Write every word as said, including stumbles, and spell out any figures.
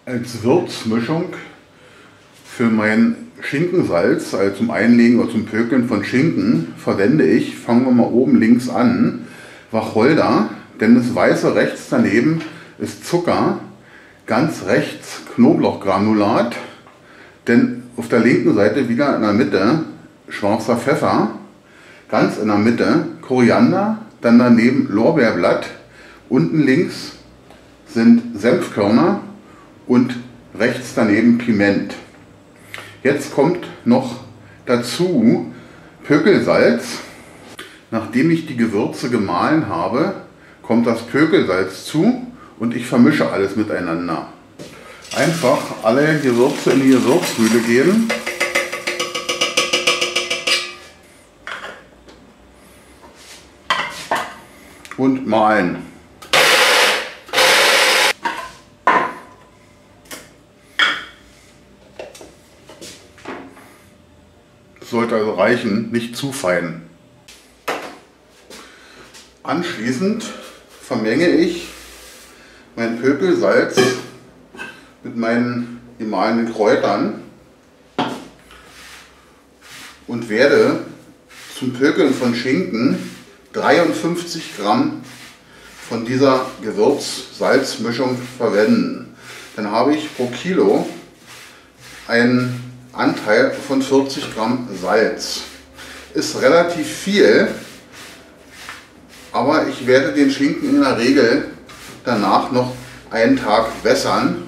Als Würzmischung für mein Schinkensalz, also zum Einlegen oder zum Pökeln von Schinken, verwende ich, fangen wir mal oben links an, Wacholder, denn das Weiße rechts daneben ist Zucker, ganz rechts Knoblauchgranulat, denn auf der linken Seite wieder in der Mitte schwarzer Pfeffer, ganz in der Mitte Koriander, dann daneben Lorbeerblatt, unten links sind Senfkörner und rechts daneben Piment. Jetzt kommt noch dazu Pökelsalz. Nachdem ich die Gewürze gemahlen habe, kommt das Pökelsalz zu und ich vermische alles miteinander. Einfach alle Gewürze in die Gewürzmühle geben. Und mahlen. Sollte also reichen, nicht zu fein. Anschließend vermenge ich mein Pökelsalz mit meinen gemahlenen Kräutern und werde zum Pökeln von Schinken dreiundfünfzig Gramm von dieser Gewürz-Salz-Mischung verwenden. Dann habe ich pro Kilo einen Anteil von vierzig Gramm Salz. Ist relativ viel, aber ich werde den Schinken in der Regel danach noch einen Tag wässern